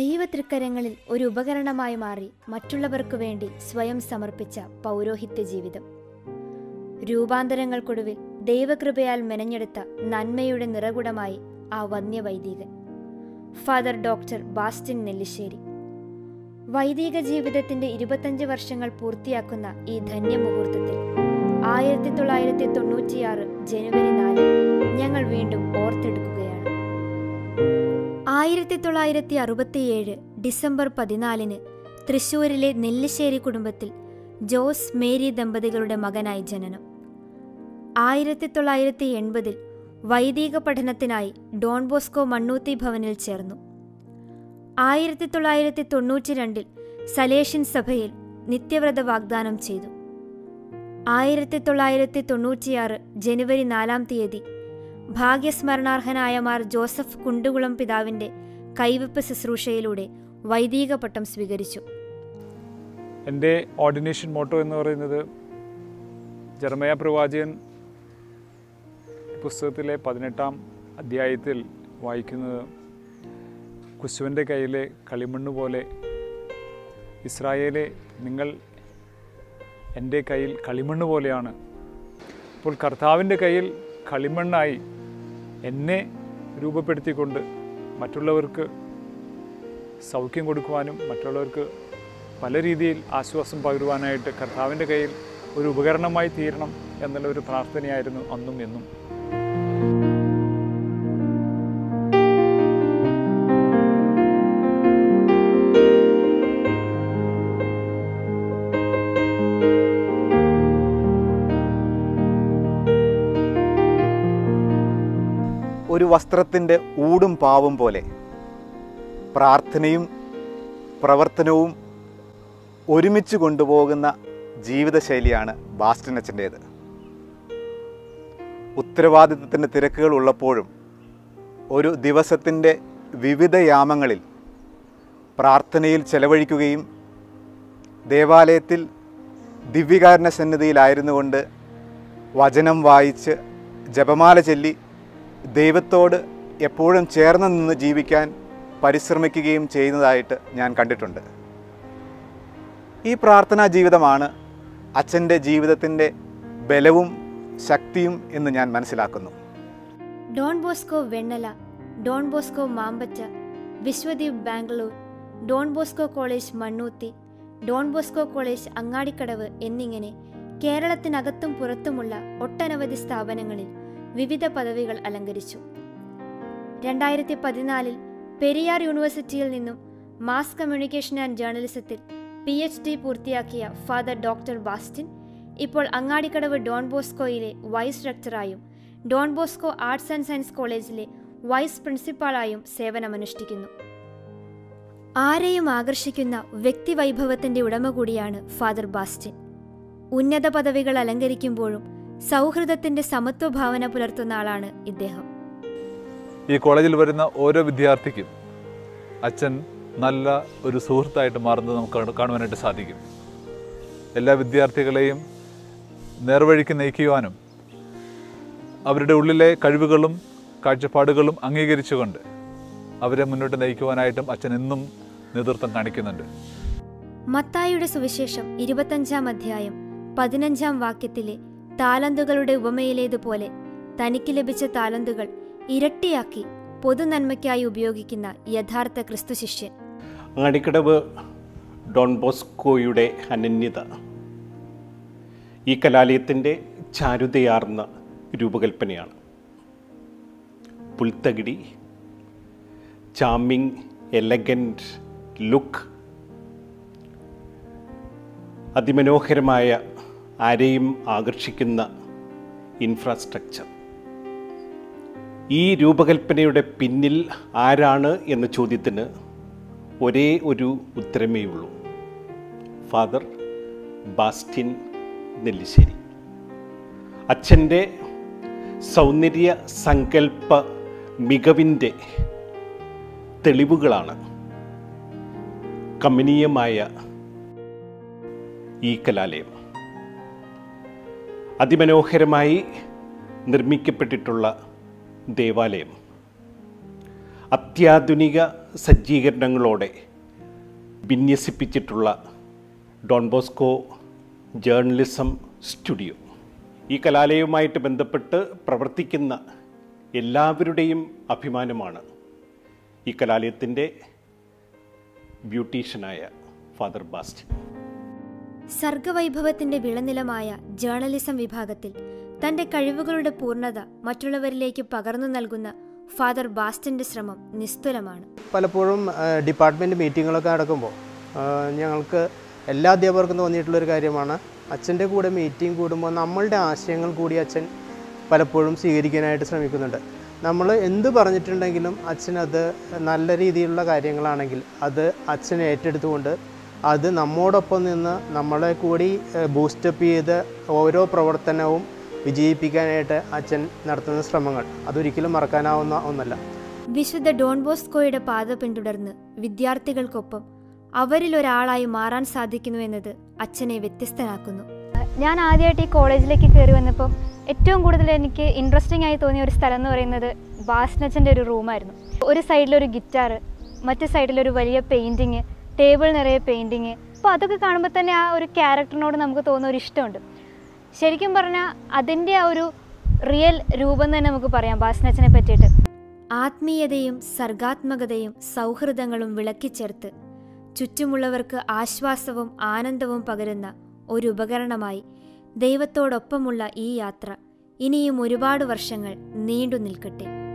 ദൈവതൃക്കരങ്ങളിൽ ഒരു ഉപകരണമായി മാറി മറ്റുള്ളവർക്കു വേണ്ടി സ്വയം സമർപ്പിച്ച പൗരോഹിത്യ ജീവിതം. രൂപാന്തരങ്ങൾക്കൊടുവിൽ ദൈവകൃപയാൽ മെനഞ്ഞെടുത്ത നന്മയുടെ നിറകുടമായി ആ വന്യവൈദികൻ ഫാദർ ഡോക്ടർ ബാസ്റ്റിൻ നെല്ലിശ്ശേരി. വൈദിക ജീവിതത്തിന്റെ 25 വർഷങ്ങൾ പൂർത്തിയാക്കുന്ന ഈ ധന്യമുഹൂർത്തത്തിൽ 1996 ജനുവരി 4 ഞങ്ങൾ വീണ്ടും ഓർത്തെടുക്കുകയാണ്. 1967 ഡിസംബർ 14 തൃശൂരിലെ നെല്ലിശ്ശേരി കുടുംബത്തിൽ ജോസ് മേരി ദമ്പതികളുടെ മകനായി ജനനം. 1980 വൈദിക പഠനത്തിനായി ഡോൺ ബോസ്കോ മണ്ണൂത്തി ഭവനിൽ ചേർന്നു. 1992 സലേഷ്യൻ സഭയിൽ നിത്യവ്രത വാഗ്ദാനം ചെയ്തു. 1996 ജനുവരി 4 ഭാഗ്യസ്മരണാർഹനായ മാർ ജോസഫ് കുണ്ടുകുളം പിതാവിന്റെ കൈവെപ്പ് ശുശ്രൂഷയിലൂടെ വൈദിക പട്ടം സ്വീകരിച്ചു. എൻ്റെ ഓർഡിനേഷൻ മോട്ടോ എന്ന് പറയുന്നത് ജെറമയ പ്രവാചകൻ പുസ്തകത്തിലെ 18-ാം അധ്യായത്തിൽ വായിക്കുന്നത്, കുശുവൻ്റെ കയ്യിലെ കളിമണ്ണ് പോലെ ഇസ്രായേലെ നിങ്ങൾ എൻ്റെ കയ്യിൽ കളിമണ്ണ് പോലെയാണ്. അപ്പോൾ കർത്താവിൻ്റെ കയ്യിൽ കളിമണ്ണായി എന്നെ രൂപപ്പെടുത്തിക്കൊണ്ട് മറ്റുള്ളവർക്ക് സൗഖ്യം കൊടുക്കുവാനും മറ്റുള്ളവർക്ക് പല രീതിയിൽ ആശ്വാസം പകരുവാനായിട്ട് കർത്താവിൻ്റെ കയ്യിൽ ഒരു ഉപകരണമായി തീരണം എന്നുള്ള ഒരു പ്രാർത്ഥനയായിരുന്നു അന്നും എന്നും. ഒരു വസ്ത്രത്തിൻ്റെ ഊടും പാവും പോലെ പ്രാർത്ഥനയും പ്രവർത്തനവും ഒരുമിച്ച് കൊണ്ടുപോകുന്ന ജീവിതശൈലിയാണ് ബാസ്റ്റിൻ അച്ഛൻ്റേത്. ഉത്തരവാദിത്വത്തിൻ്റെ തിരക്കുകൾ ഉള്ളപ്പോഴും ഒരു ദിവസത്തിൻ്റെ വിവിധ യാമങ്ങളിൽ പ്രാർത്ഥനയിൽ ചെലവഴിക്കുകയും ദേവാലയത്തിൽ ദിവ്യകാരുണ്യ സന്നിധിയിലായിരുന്നു കൊണ്ട് വചനം വായിച്ച് ജപമാല ചൊല്ലി ദൈവത്തോട് എപ്പോഴും ചേർന്ന് നിന്ന് ജീവിക്കാൻ പരിശ്രമിക്കുകയും ചെയ്യുന്നതായിട്ട് ഞാൻ കണ്ടിട്ടുണ്ട്. ഈ പ്രാർത്ഥനാ ജീവിതമാണ് അച്ഛൻ്റെ ജീവിതത്തിൻ്റെ ബലവും ശക്തിയും എന്ന് ഞാൻ മനസ്സിലാക്കുന്നു. Don Bosco Vennala, Don Bosco Mampetta, Vishwadeep Bangalore, Don Bosco college Mannuthy, Don Bosco college Angadikadavu എന്നിങ്ങനെ കേരളത്തിനകത്തും പുറത്തുമുള്ള ഒട്ടനവധി സ്ഥാപനങ്ങളിൽ വിവിധ പദവികൾ അലങ്കരിച്ചു. 2014 പെരിയാർ യൂണിവേഴ്സിറ്റിയിൽ നിന്നും മാസ് കമ്മ്യൂണിക്കേഷൻ ആൻഡ് ജേർണലിസത്തിൽ PhD പൂർത്തിയാക്കിയ ഫാദർ ഡോക്ടർ ബാസ്റ്റിൻ ഇപ്പോൾ അങ്ങാടിക്കടവ് ഡോൺ ബോസ്കോയിലെ വൈസ് റെക്ടറായും Don Bosco arts and science കോളേജിലെ വൈസ് പ്രിൻസിപ്പാളായും സേവനമനുഷ്ഠിക്കുന്നു. ആരെയും ആകർഷിക്കുന്ന വ്യക്തിവൈഭവത്തിന്റെ ഉടമ കൂടിയാണ് ഫാദർ ബാസ്റ്റിൻ. ഉന്നത പദവികൾ അലങ്കരിക്കുമ്പോഴും സൗഹൃദത്തിന്റെ സമത്വഭാവന പുലർത്തുന്ന ആളാണ് ഇദ്ദേഹം. ഈ കോളേജിൽ വരുന്ന ഓരോ വിദ്യാർത്ഥിക്കും അച്ഛൻ നല്ല ഒരു സുഹൃത്തായിട്ട് മാറുന്നത് നമുക്ക് കാണുവാനായിട്ട് സാധിക്കും. എല്ലാ വിദ്യാർത്ഥികളെയും നേർവഴിക്ക് നയിക്കുവാനും അവരുടെ ഉള്ളിലെ കഴിവുകളും കാഴ്ചപ്പാടുകളും അംഗീകരിച്ചുകൊണ്ട് അവരെ മുന്നോട്ട് നയിക്കുവാനായിട്ടും അച്ഛൻ എന്നും നേതൃത്വം കാണിക്കുന്നുണ്ട്. മത്തായിയുടെ സുവിശേഷം 25-ാം അധ്യായം 15-ാം വാക്യത്തിലെ താലന്തുകളുടെ ഉപമയിലേതുപോലെ തനിക്ക് ലഭിച്ച താലന്തുകൾ ഇരട്ടിയാക്കി പൊതുനന്മയ്ക്കായി ഉപയോഗിക്കുന്ന യഥാർത്ഥ ക്രിസ്തു ശിഷ്യൻ. അങ്ങാടിക്കടവ് ഡോൺ ബോസ്കോയുടെ അനന്യത ഈ കലാലയത്തിൻ്റെ ചാരുതയാർന്ന രൂപകൽപ്പനയാണ്. പുൽത്തകിടി, ചാമിങ് എലഗൻറ്റ് ലുക്ക്, അതിമനോഹരമായ ആരെയും ആകർഷിക്കുന്ന ഇൻഫ്രാസ്ട്രക്ചർ. ഈ രൂപകൽപ്പനയുടെ പിന്നിൽ ആരാണ് എന്ന ചോദ്യത്തിന് ഒരേ ഒരു ഉത്തരമേ ഉള്ളൂ: ഫാദർ ബാസ്റ്റിൻ നെല്ലിശ്ശേരി. അച്ഛൻ്റെ സൗന്ദര്യ സങ്കല്പ മികവിൻ്റെ തെളിവുകളാണ് കമനീയമായ ഈ കലാലയം. അതിമനോഹരമായി നിർമ്മിക്കപ്പെട്ടിട്ടുള്ള ദേവാലയം, അത്യാധുനിക സജ്ജീകരണങ്ങളോടെ വിന്യസിപ്പിച്ചിട്ടുള്ള ഡോൺ ബോസ്കോ ജേർണലിസം സ്റ്റുഡിയോ. ഈ കലാലയവുമായിട്ട് ബന്ധപ്പെട്ട് പ്രവർത്തിക്കുന്ന എല്ലാവരുടെയും അഭിമാനമാണ് ഈ കലാലയത്തിൻ്റെ ബ്യൂട്ടീഷ്യനായ ഫാദർ ബാസ്റ്റിൻ. സർഗവൈഭവത്തിന്റെ വിളനിലമായ ജേർണലിസം വിഭാഗത്തിൽ തന്റെ കഴിവുകളുടെ പൂർണ്ണത മറ്റുള്ളവരിലേക്ക് പകർന്നു നൽകുന്ന ഫാദർ ബാസ്റ്റിന്റെ ശ്രമം നിസ്തുലമാണ്. പലപ്പോഴും ഡിപ്പാർട്ട്മെൻറ്റ് മീറ്റിങ്ങുകളൊക്കെ നടക്കുമ്പോൾ ഞങ്ങൾക്ക് എല്ലാ അധ്യാപകർക്കും തോന്നിയിട്ടുള്ളൊരു കാര്യമാണ്, അച്ഛൻ്റെ കൂടെ മീറ്റിംഗ് കൂടുമ്പോൾ നമ്മളുടെ ആശയങ്ങൾ കൂടി അച്ഛൻ പലപ്പോഴും സ്വീകരിക്കാനായിട്ട് ശ്രമിക്കുന്നുണ്ട്. നമ്മൾ എന്ത് പറഞ്ഞിട്ടുണ്ടെങ്കിലും അച്ഛനത് നല്ല രീതിയിലുള്ള കാര്യങ്ങളാണെങ്കിൽ അത് അച്ഛൻ ഏറ്റെടുത്തുകൊണ്ട് അത് നമ്മോടൊപ്പം നിന്ന് നമ്മളെ കൂടി ബൂസ്റ്റപ്പ് ചെയ്ത് ഓരോ പ്രവർത്തനവും വിജയിപ്പിക്കാനായിട്ട് അച്ഛൻ നടത്തുന്ന ശ്രമങ്ങൾ അതൊരിക്കലും മറക്കാനാവുന്ന ഒന്നല്ല. വിശുദ്ധ ഡോൺ ബോസ്കോയുടെ പാത പിന്തുടർന്ന് വിദ്യാർത്ഥികൾക്കൊപ്പം അവരിലൊരാളായി മാറാൻ സാധിക്കുന്നുവെന്നത് അച്ഛനെ വ്യത്യസ്തനാക്കുന്നു. ഞാൻ ആദ്യമായിട്ട് ഈ കോളേജിലേക്ക് കയറി വന്നപ്പോൾ ഏറ്റവും കൂടുതൽ എനിക്ക് ഇൻട്രസ്റ്റിംഗ് ആയി തോന്നിയ ഒരു സ്ഥലം എന്ന് പറയുന്നത് ബാസ്റ്റിനച്ഛൻ്റെ ഒരു റൂമായിരുന്നു. ഒരു സൈഡിലൊരു ഗിറ്റാർ, മറ്റു സൈഡിലൊരു വലിയ പെയിൻറ്റിങ്, ടേബിൾ നിറയെ പെയിൻറ്റിങ്. അപ്പോൾ അതൊക്കെ കാണുമ്പോൾ തന്നെ ആ ഒരു ക്യാരക്ടറിനോട് നമുക്ക് തോന്നുന്ന ഒരു ഇഷ്ടമുണ്ട്. ശരിക്കും പറഞ്ഞാൽ അതിൻ്റെ ആ ഒരു റിയൽ രൂപം തന്നെ നമുക്ക് പറയാം ബാസ്റ്റിനച്ഛനെ പറ്റിയിട്ട്. ആത്മീയതയും സർഗാത്മകതയും സൗഹൃദങ്ങളും വിളക്കിച്ചേർത്ത് ചുറ്റുമുള്ളവർക്ക് ആശ്വാസവും ആനന്ദവും പകരുന്ന ഒരു ഉപകരണമായി ദൈവത്തോടൊപ്പമുള്ള ഈ യാത്ര ഇനിയും ഒരുപാട് വർഷങ്ങൾ നീണ്ടു നിൽക്കട്ടെ.